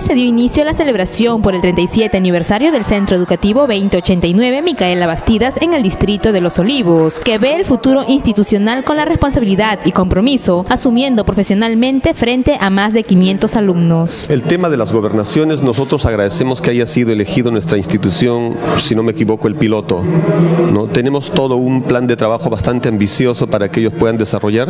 se dio inicio a la celebración por el 37 aniversario del Centro Educativo 2089 Micaela Bastidas en el distrito de Los Olivos, que ve el futuro institucional con la responsabilidad y compromiso, asumiendo profesionalmente frente a más de 500 alumnos. El tema de las gobernaciones, nosotros agradecemos que haya sido elegido nuestra institución, si no me equivoco, el piloto, ¿no? Tenemos todo un plan de trabajo bastante ambicioso para que ellos puedan desarrollar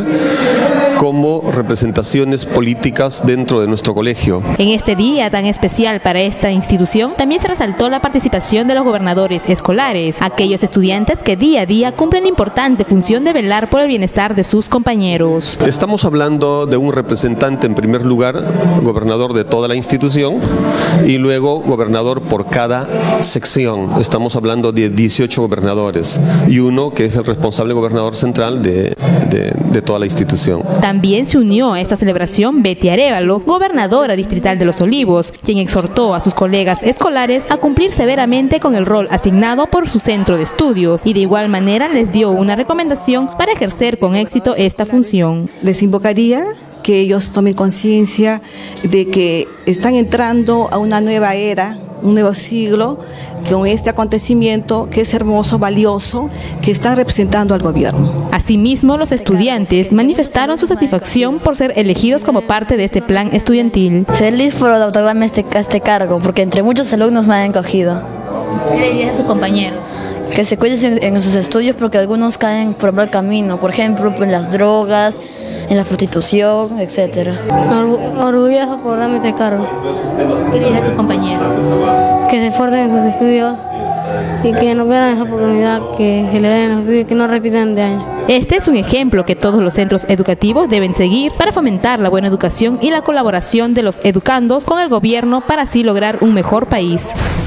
como representaciones políticas dentro de nuestro colegio. En este día tan especial para esta institución, también se resaltó la participación de los gobernadores escolares, aquellos estudiantes que día a día cumplen la importante función de velar por el bienestar de sus compañeros. Estamos hablando de un representante, en primer lugar, gobernador de toda la institución y luego gobernador por cada sección. Estamos hablando de 18 gobernadores y uno que es el responsable gobernador central de toda la institución. También se unió a esta celebración Betty Arévalo, gobernadora distrital de Los Olivos, quien exhortó a sus colegas escolares a cumplir severamente con el rol asignado por su centro de estudios y de igual manera les dio una recomendación para ejercer con éxito esta función. Les invocaría que ellos tomen conciencia de que están entrando a una nueva era, un nuevo siglo, con este acontecimiento que es hermoso, valioso, que están representando al gobierno. Asimismo, los estudiantes manifestaron su satisfacción por ser elegidos como parte de este plan estudiantil. Feliz por otorgarme este cargo, porque entre muchos alumnos me han escogido. ¿Qué le dirías a tus compañeros? Que se cuiden en sus estudios porque algunos caen por mal camino, por ejemplo, en las drogas, en la prostitución, etc. Orgulloso por darme este cargo. ¿Qué le dirías a tus compañeros? Que se esfuercen en sus estudios y que no pierdan esa oportunidad que se le den en los estudios y que no repitan de año. Este es un ejemplo que todos los centros educativos deben seguir para fomentar la buena educación y la colaboración de los educandos con el gobierno para así lograr un mejor país.